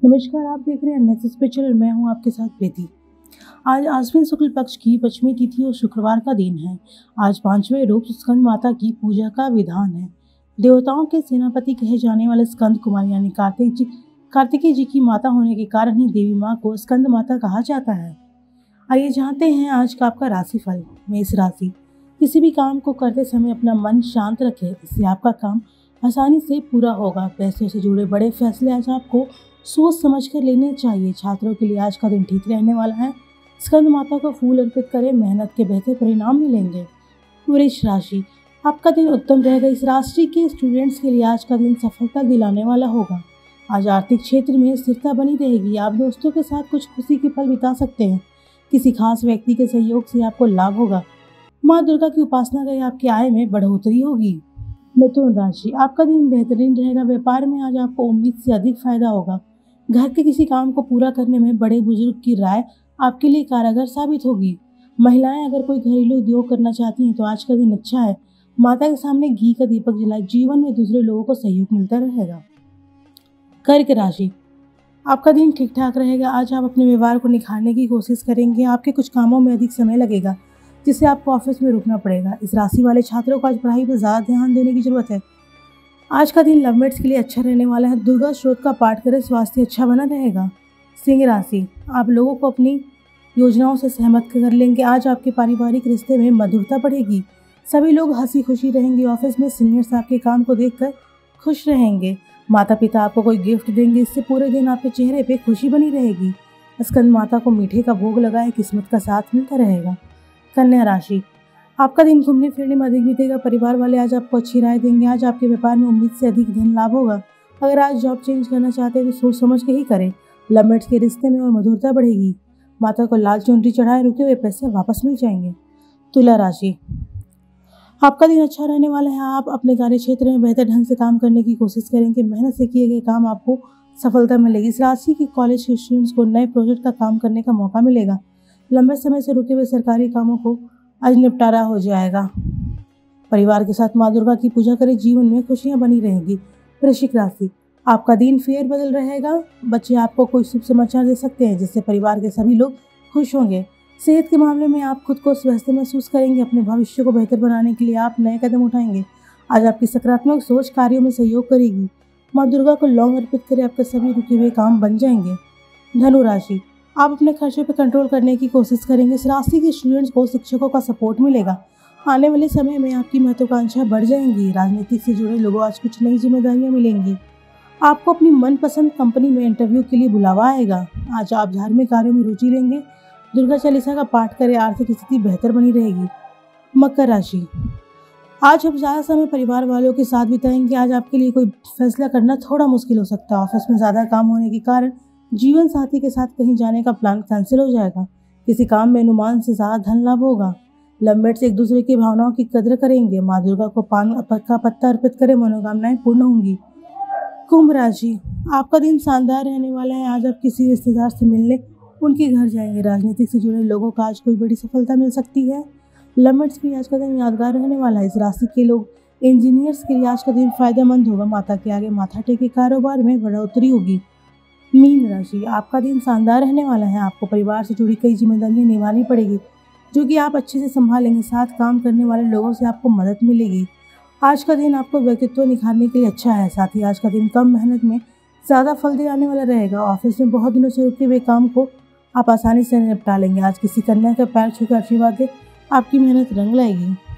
नमस्कार, आप देख रहे हैं एनएसएस पे चैनल। मैं हूं आपके साथ प्रीति। आज आश्विन शुक्ल पक्ष की पंचमी तिथि और शुक्रवार का दिन है। आज 5वें रूप स्कंद माता की पूजा का विधान है। देवताओं के सेनापति कहे जाने वाले स्कंद कुमार यानी कार्तिकेय जी की माता होने के कारण ही देवी माँ को स्कंद माता कहा जाता है। आइए जानते हैं आज का आपका राशिफल। मेष राशि, किसी भी काम को करते समय अपना मन शांत रखें, इससे आपका काम आसानी से पूरा होगा। पैसों से जुड़े बड़े फैसले आज आपको सोच समझकर लेने चाहिए। छात्रों के लिए आज का दिन ठीक रहने वाला है। स्कंद माता को फूल अर्पित करें, मेहनत के बेहतर परिणाम मिलेंगे। वृष राशि, आपका दिन उत्तम रहेगा। इस राशि के स्टूडेंट्स के लिए आज का दिन सफलता दिलाने वाला होगा। आज आर्थिक क्षेत्र में स्थिरता बनी रहेगी। आप दोस्तों के साथ कुछ खुशी के पल बिता सकते हैं। किसी खास व्यक्ति के सहयोग से आपको लाभ होगा। माँ दुर्गा की उपासना करें, आपकी आय में बढ़ोतरी होगी। मिथुन राशि, आपका दिन बेहतरीन रहेगा। व्यापार में आज आपको उम्मीद से अधिक फायदा होगा। घर के किसी काम को पूरा करने में बड़े बुजुर्ग की राय आपके लिए कारगर साबित होगी। महिलाएं अगर कोई घरेलू उद्योग करना चाहती हैं तो आज का दिन अच्छा है। माता के सामने घी का दीपक जलाए, जीवन में दूसरे लोगों को सहयोग मिलता रहेगा। कर्क राशि, आपका दिन ठीक ठाक रहेगा। आज आप अपने व्यवहार को निखारने की कोशिश करेंगे। आपके कुछ कामों में अधिक समय लगेगा जिससे आपको ऑफिस में रुकना पड़ेगा। इस राशि वाले छात्रों को आज पढ़ाई पर ज़्यादा ध्यान देने की जरूरत है। आज का दिन लवमेट्स के लिए अच्छा रहने वाला है। दुर्गा स्त्रोत का पाठ करें, स्वास्थ्य अच्छा बना रहेगा। सिंह राशि, आप लोगों को अपनी योजनाओं से सहमत कर लेंगे। आज आपके पारिवारिक रिश्ते में मधुरता बढ़ेगी। सभी लोग हंसी खुशी रहेंगे। ऑफिस में सीनियर्स आपके काम को देखकर खुश रहेंगे। माता पिता आपको कोई गिफ्ट देंगे, इससे पूरे दिन आपके चेहरे पे खुशी बनी रहेगी। स्कंद माता को मीठे का भोग लगाए, किस्मत का साथ मिलता रहेगा। कन्या राशि, आपका दिन घूमने फिरने में अधिक बीतेगा। परिवार वाले आज आपको अच्छी राय देंगे। आज आपके व्यापार में उम्मीद से अधिक धन लाभ होगा। अगर आज जॉब चेंज करना चाहते हैं तो सोच समझ के ही करें। लवमेट्स के रिश्ते में और मधुरता बढ़ेगी। माता को लाल चुनरी चढ़ाए, रुके हुए पैसे वापस मिल जाएंगे। तुला राशि, आपका दिन अच्छा रहने वाला है। आप अपने कार्य क्षेत्र में बेहतर ढंग से काम करने की कोशिश करेंगे। मेहनत से किए गए काम आपको सफलता मिलेगी। इस राशि के कॉलेज के स्टूडेंट्स को नए प्रोजेक्ट का काम करने का मौका मिलेगा। लंबे समय से रुके हुए सरकारी कामों को आज निपटारा हो जाएगा। परिवार के साथ माँ दुर्गा की पूजा करें, जीवन में खुशियां बनी रहेंगी। वृश्चिक राशि, आपका दिन फेर बदल रहेगा। बच्चे आपको कोई शुभ समाचार दे सकते हैं जिससे परिवार के सभी लोग खुश होंगे। सेहत के मामले में आप खुद को स्वस्थ महसूस करेंगे। अपने भविष्य को बेहतर बनाने के लिए आप नए कदम उठाएंगे। आज आपकी सकारात्मक सोच कार्यों में सहयोग करेगी। माँ दुर्गा को लौंग अर्पित करें, आपके सभी रुके हुए काम बन जाएंगे। धनु राशि, आप अपने खर्चों पर कंट्रोल करने की कोशिश करेंगे। इस राशि के स्टूडेंट्स को शिक्षकों का सपोर्ट मिलेगा। आने वाले समय में आपकी महत्वाकांक्षा बढ़ जाएंगी। राजनीतिक से जुड़े लोगों आज कुछ नई जिम्मेदारियां मिलेंगी। आपको अपनी मनपसंद कंपनी में इंटरव्यू के लिए बुलावा आएगा। आज आप धार्मिक कार्यों में रुचि लेंगे। दुर्गा चालीसा का पाठ करें, आर्थिक स्थिति बेहतर बनी रहेगी। मकर राशि, आज हम ज़्यादा समय परिवार वालों के साथ बिताएंगे। आज आपके लिए कोई फैसला करना थोड़ा मुश्किल हो सकता है। ऑफिस में ज़्यादा काम होने के कारण जीवन साथी के साथ कहीं जाने का प्लान कैंसिल हो जाएगा। किसी काम में अनुमान से ज़्यादा धन लाभ होगा। लवमेट्स एक दूसरे की भावनाओं की कदर करेंगे। माँ दुर्गा को पान का पत्ता अर्पित करें, मनोकामनाएं पूर्ण होंगी। कुंभ राशि, आपका दिन शानदार रहने वाला है। आज आप किसी रिश्तेदार से मिलने उनके घर जाएंगे। राजनीतिक से जुड़े लोगों को आज कोई बड़ी सफलता मिल सकती है। लवमेट्स के लिए आज का दिन यादगार रहने वाला है। इस राशि के लोग इंजीनियर्स के लिए आज का दिन फायदेमंद होगा। माता के आगे माथा टेके, कारोबार में बढ़ोतरी होगी। मीन राशि, आपका दिन शानदार रहने वाला है। आपको परिवार से जुड़ी कई जिम्मेदारियां निभानी पड़ेगी जो कि आप अच्छे से संभालेंगे। साथ काम करने वाले लोगों से आपको मदद मिलेगी। आज का दिन आपको व्यक्तित्व निखारने के लिए अच्छा है। साथ ही आज का दिन कम मेहनत में ज़्यादा फल दिलाने वाला रहेगा। ऑफिस में बहुत दिनों से रुके हुए काम को आप आसानी से निपटा लेंगे। आज किसी कन्या का पैर छूकर आशीर्वाद दे, आपकी मेहनत रंग लाएगी।